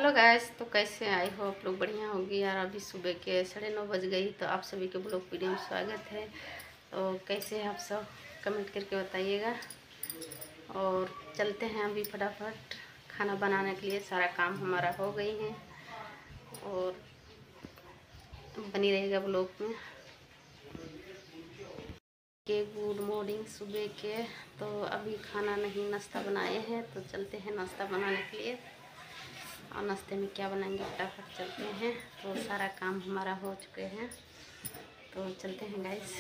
Hello guys, तो कैसे आई हो आप लोग? बढ़िया होगी यार। अभी सुबह के 9:30 बज गई, तो आप सभी के ब्लॉग वीडियो में स्वागत है। तो कैसे हैं आप सब, कमेंट करके बताइएगा। और चलते हैं अभी फटाफट खाना बनाने के लिए। सारा काम हमारा हो गई है और बनी रहेगा ब्लॉग में। के गुड मॉर्निंग सुबह के। तो अभी खाना नहीं, नाश्ता बनाए हैं, तो चलते हैं नाश्ता बनाने के लिए। और नाश्ते में क्या बनाएंगे फटाफट चलते हैं। तो सारा काम हमारा हो चुके हैं, तो चलते हैं गाइस।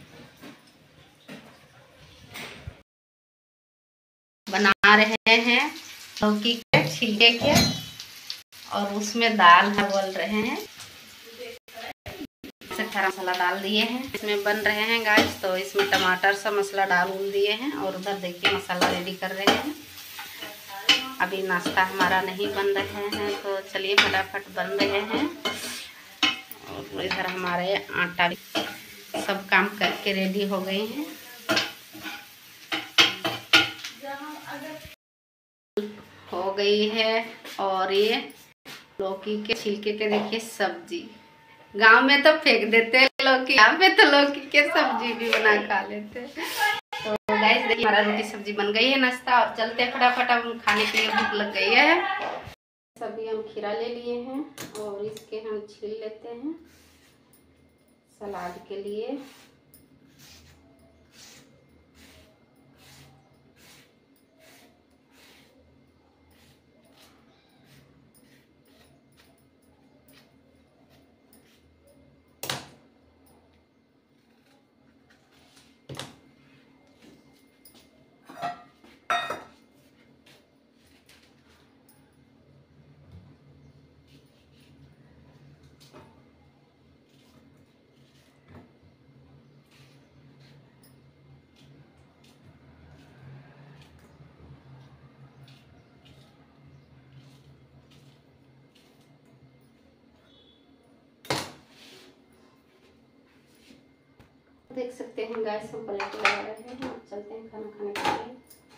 बना रहे हैं लौकी के छिलके के, और उसमें दाल उबल रहे हैं। खड़ा मसाला डाल दिए हैं, इसमें बन रहे हैं गाइस। तो इसमें टमाटर सा मसाला डाल दिए हैं, और उधर देखिए मसाला रेडी कर रहे हैं। अभी नाश्ता हमारा नहीं बन रहे हैं, तो चलिए फटाफट बन रहे हैं। और इधर हमारे आटा भी सब काम करके रेडी हो गए हैं। हो गई है। और ये लौकी के छिलके के देखिए सब्जी। गांव में तो फेंक देते हैं लौकी, यहाँ पे तो लौकी के सब्जी भी बना खा लेते हैं। तो गाइस देखिए हमारा रोटी सब्जी बन गई है। नाश्ता और चलते हैं फटाफट, हम खाने के लिए भूख लग गई है। सभी हम खीरा ले लिए हैं और इसके हम छील लेते हैं सलाद के लिए। देख सकते हैं गैस हम प्लेट लगा रहे हैं। अब चलते हैं खाना खाने के लिए।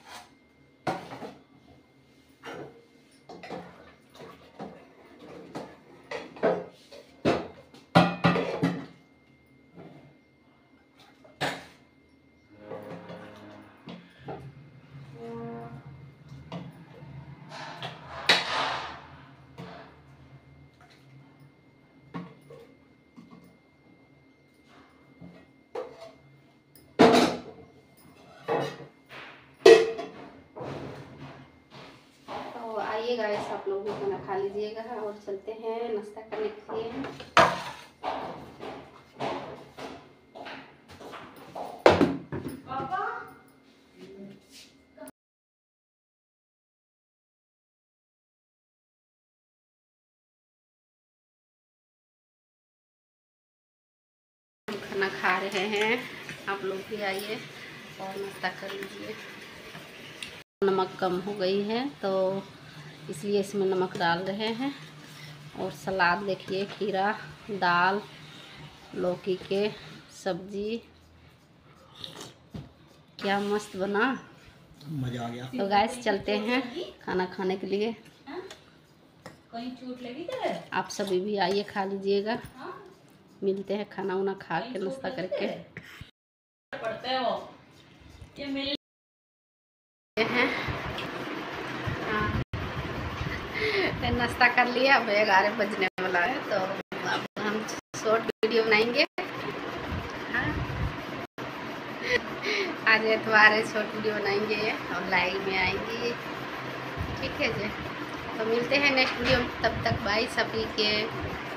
आइए गाइस, आप लोग भी खाना खा लीजिएगा और चलते हैं नाश्ता करने के लिए। खाना खा रहे हैं, आप लोग भी आइए और नाश्ता कर लीजिए। नमक कम हो गई है, तो इसलिए इसमें नमक डाल रहे हैं। और सलाद देखिए, खीरा, दाल, लौकी के सब्जी, क्या मस्त बना, मजा आ गया। तो गाइस चलते हैं खाना खाने के लिए। कहीं चोट लगी क्या? आप सभी भी आइए, खा लीजिएगा। मिलते हैं खाना उना खा के नाश्ता करके। पड़ते हो ये मिल हैं नाश्ता कर लिया। अब 11 बजने वाला है, तो अब हम शॉर्ट वीडियो बनाएंगे। हाँ, आज एतवार है, शॉर्ट वीडियो बनाएंगे और लाइव में आएंगी। ठीक है जी, तो मिलते हैं नेक्स्ट वीडियो में। तब तक बाय सभी के।